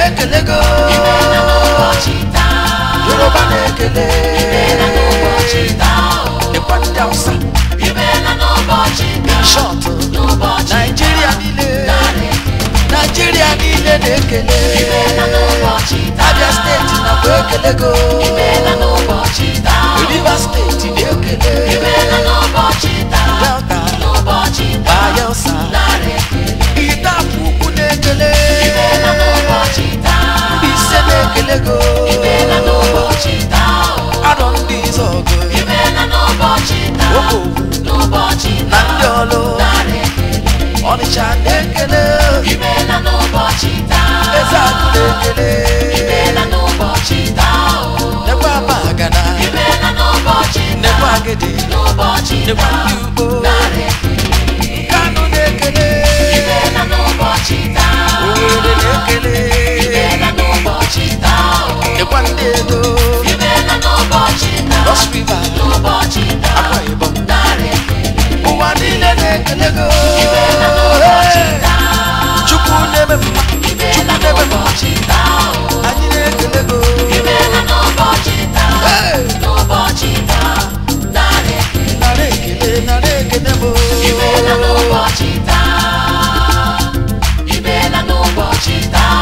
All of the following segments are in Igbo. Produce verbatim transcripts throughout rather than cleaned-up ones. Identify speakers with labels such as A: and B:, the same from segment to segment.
A: na-ekelego
B: imela n'ụbọchị taa
A: Yoruba na-ekele
B: imela n'ụbọchị taa
A: dịkwa ndị Hausa
B: imela n'ụbọchị taa
A: short
B: n'ụbọchị
A: Nigeria niile Nigeria niile na-ekele
B: imela n'ụbọchị taa
A: Abia steeti nakwa ekelego
B: imela n'ụbọchị taa
A: Rivers steeti na-ekele
B: imela n'ụbọchị taa
A: Delta
B: n'ụbọchị taa
A: Bayelsa
B: narị ekele
A: Itapụ ukwu na-ekele
B: imela n'ụbọchị taa
A: Mbaise na-ekelego
B: imela n'ụbọchị taa
A: Arọ ndị Izọgụ
B: imela n'ụbọchị taa
A: Okowu
B: n'ụbọchị
A: na
B: taa
A: ndị Ọlụ
B: narị ekele
A: Ọnịcha na-ekele
B: imela n'ụbọchị taa
A: Ezeagụ na-ekele
B: imela n'ụbọchị taa
A: nekwa Abagana
B: imela n'ụbọchị
A: nekwa Agidi
B: n'ụbọchị
A: nekwa
B: taa
A: ndị Ugbo
B: narị ekele
A: Nkanu na-ekele
B: imela n'ụbọchị taa
A: Owerri na-ekele
B: imela n'ụbọchị taa
A: nekwa ndị Edo
B: imela n'ụbọchị taa
A: Cross River
B: n'ụbọchị taa
A: Akwa Ibom
B: narị ekele
A: ụwa niile na-ekelego
B: imela n'ụbọchị taa
A: Chukwu na-eme mma
B: imela
A: Chukwu na-eme mma
B: n'ụbọchị taa
A: anyị na-ekelego
B: imela n'ụbọchị taa
A: Hey!
B: n'ụbọchị taa narị ekele
A: nara ekele nara ekele bụ
B: imela n'ụbọchị taa imela n'ụbọchị taa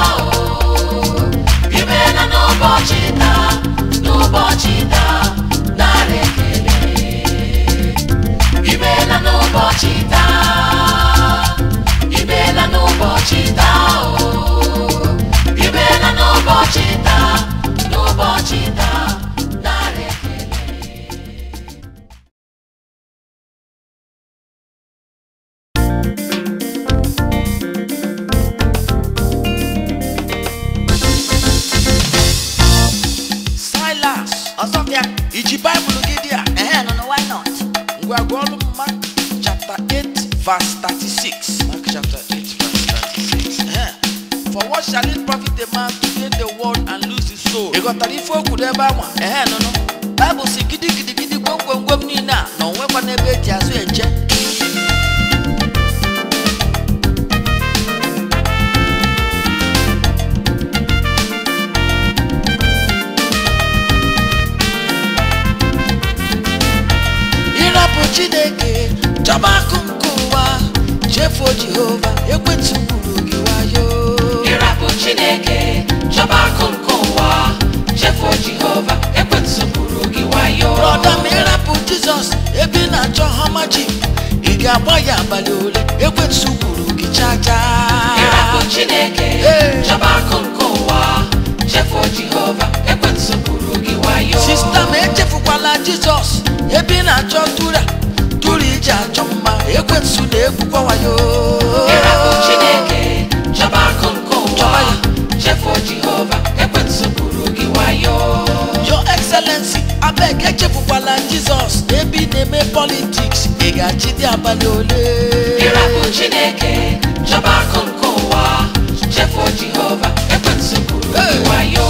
B: imela n'ụbọchị taa n'ụbọchị taa narị ekele imela n'ụbọchị taa imela n'ụbọchị taa imela n'ụbọchị taa n'ụbọchị taa narị ekele
A: Silas ọsọfịa iji Baịbụl gị dị a
B: eh no no why not
A: ngwa gụọ ọrụ Mark chapter eight verse thirty-six Mark chapter eight verse thirty-six Eh. For what shall it profit a man to gain the world and lose his soul? Ị ghọtara ife okwu n'ebe anwa ehe nụnụ Baịbụl si gidi gidi gidi gwom gwom gwom niile a na onwekwa n'ebe eji azụ eje ịrapụ Chineke chọba akụ nke ụwa chefuo Jehova ekwentị gburu gị wayo
B: ịrapụ Chineke chọba akụ nke ụwa chefuo Jehova ekwentị gburu gị wayo
A: brọda ma ịrapụ Jizọs ebe ị na-achọ ha majik ị ga-agba ya abalị ole ekwentị gburu gị chacha
B: ịrapụ Chineke
A: Hey!
B: chọba akụ nke ụwa chefuo Jehova ekwentị gburu gị wayo
A: sista ma echefukwala Jizọs ebe ị na-achọ tura tura iji achọ mma ekwentị na-egbukwa wayo
B: ịrapụ Chineke chọba akụ nke ụwa
A: Chọba ya.
B: chefuo Jehova ekwentị gburu gị wayo
A: Your Excellency abeg echefukwala Jizọs ebe ị na-eme politiks ị ga-achị dị abalị ole
B: ịrapụ Chineke chọba akụ nke ụwa chefuo Jehova ekwentị gburu gị
A: Hey!
B: wayo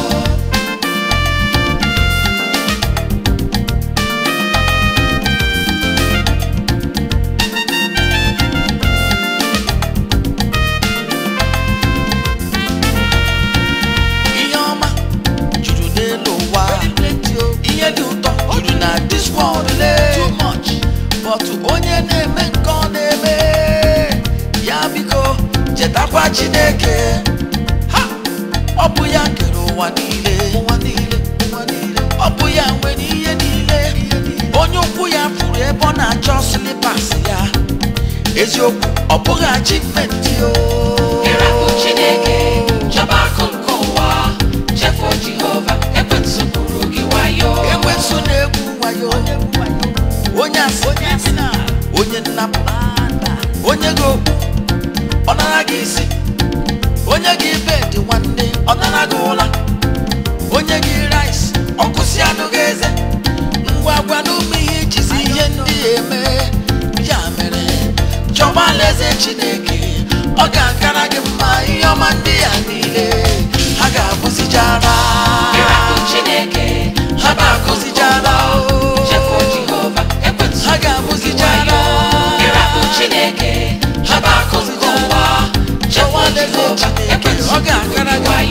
A: ihe ọma juru n'elu ụwa ihe dị ụtọ juru na this world too much but onye na-eme nke ọ na-eme ya biko chetakwa Chineke ha ọ bụ ya kere ụwa niile ụwa niile ụwa niile ọ bụ ya nwere ihe niile onye ụkwụ ya furu ebe ọ na-achọ slippers ya eziokwu ọ bụghị achievement o
B: ịrapụ Chineke chọba akụ nke ụwa chefuo Jehova ekwentị gburu gị wayo
A: ekwensu na-egwu wayo onye asị onye nnapụ onye gị okpu ọ nara gị isi onye gị bed nwanne ọ nara gị ụla onye gị rice ọkụsi anụ gị eze ngwa gwa n'ụmụ ihe ijizi ihe ndị eme ya mere chọba alaeze Chineke ọ ga-akara gị mma ihe ọma ndị ya niile ha ga-abụzijara
B: ịrapụ Chineke
A: ha ga-akụzijara
B: chefuo Jehova ekwentị
A: ha ga-abụzijara
B: ịrapụ Chineke chọba akụ nke ụwa chefuo Jehova ekwentị
A: ọ ga-akara gị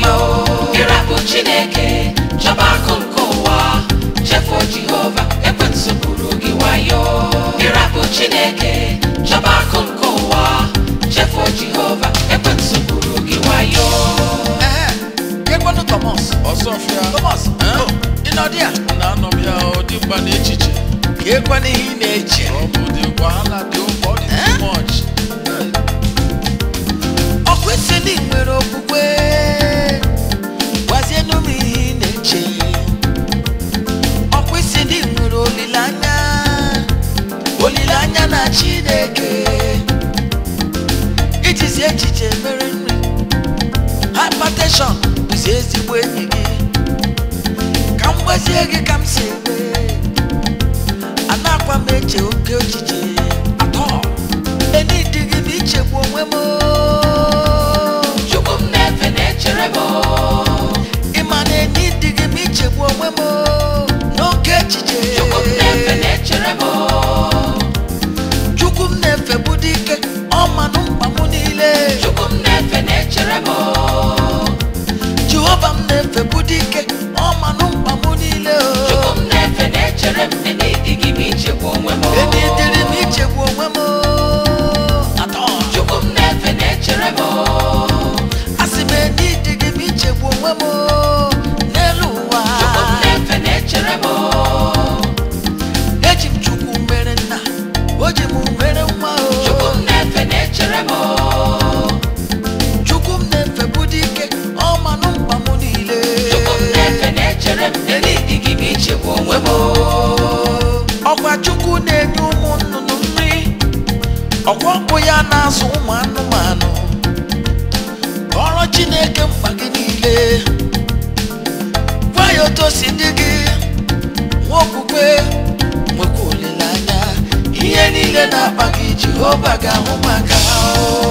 B: Chineke chọba akụ nke ụwa chefuo Jehova ekwensu buru gị wayo.
A: Ekwenu Thomas Osofia Thomas ị nọ dị a
C: na-anọ m ya ọ dị mkpa n'echiche
A: ka ekwenu ihe ị na-eche
C: ọ bụ dị wahala dị ụfọ dị too much.
A: ọkwa isi ndị nwere okwukwe gwazienụ m ihe ị na-eche. ọkwa isi ndị nwere olileanya olileanya na Chineke ijizi echiche mere nri. Hypertension bụzi ezigbo enyi gị ka m gwazie gị ka m si eme anakwa m eche oke echiche atọ enidịghị m ichegbu onwe m.
B: Chukwu m na-efe na-echere m
A: ịma na enidịghị m ichegbu onwe m n'oke echiche.
B: Chukwu m na-efe na-echere m
A: Chukwu m na-efe bụ dike ọmanụ mkpa m niile.
B: Chukwu m na-efe na-echere m
A: Jehova m na-efe bụ dike ọmanụ mkpa m niile.
B: Chukwu m na-efe na-echere m enidịghị m ichegbu onwe m
A: enidịrị m ichegbu onwe m atọ.
B: Chukwu m na-efe na-echere m
A: asị m enidịghị m ichegbu onwe m n'elu ụwa.
B: Chukwu m na-efe na-echere m
A: eji m Chukwu mere nna o ji m mere nwa.
B: Chukwu m na-efe na-echere m
A: Chukwu m na-efe bụ dike ọmanụ mkpa m niile.
B: Chukwu m na-efe na-echere m enidịghị m ichegbu onwe m
A: ọkwa Chukwu na-enye ụmụ nnụnụ nri ọkwa ọkpụ ya na-azụ ụmụ anụmanụ. Kọrọ Chineke mkpa gị niile gwa ya otu o si dị gị nwa okwukwe nwekwa olileanya ihe niile na-akpa gị Jehova ga-ahụ maka ha.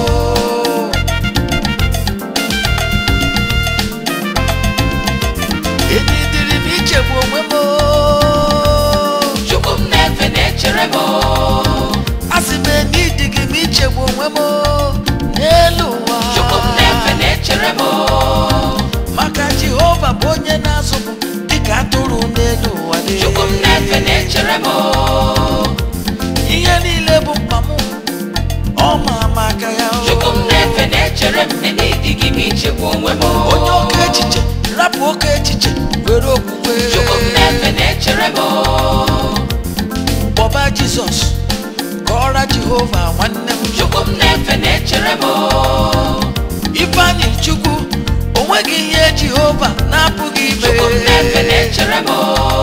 A: enidịrị m ichegbu onwe m
B: Chukwu m na-efe na-echere m
A: asị m enidịghị m ichegbu onwe m n'elu ụwa.
B: Chukwu m na-efe na-echere m
A: maka Jehova bụ onye na-azụpụ dịka atụrụ n'elu ụwa.
B: Chukwu m na-efe na-echere m
A: ihe niile bụ mkpa m ọ ma maka ya.
B: Chukwu m na-efe na-echere m enidịghị m ichegbu onwe m
A: onye oke echiche rapụ oke echiche were okwukwe.
B: Chukwu m na-efe na-echere m
A: kpọba Jizọs kọọra Jehova nwanne m.
B: Chukwu m na-efe na-echere m
A: Ifeanyị Chukwu onweghị ihe Jehova na-apụghị ime.
B: Chukwu m na-efe na-echere m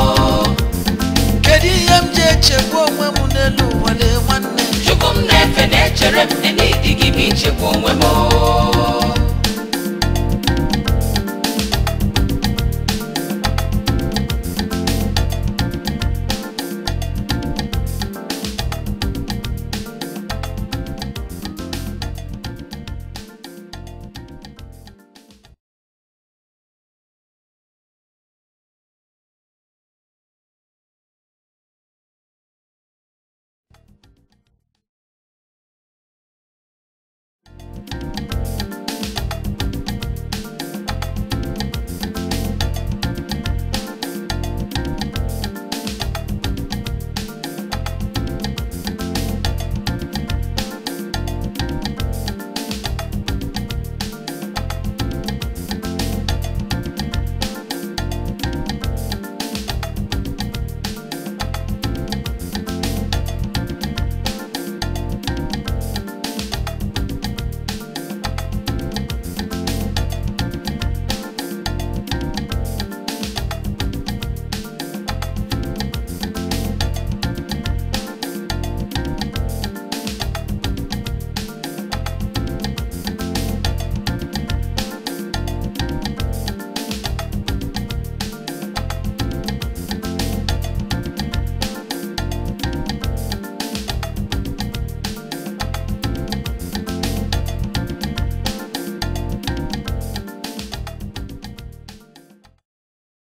A: kedu ihe m ji echegbu onwe m n'elu ụwa lee nwanne.
B: Chukwu m na-efe na-echere m enidịghị m ichegbu onwe m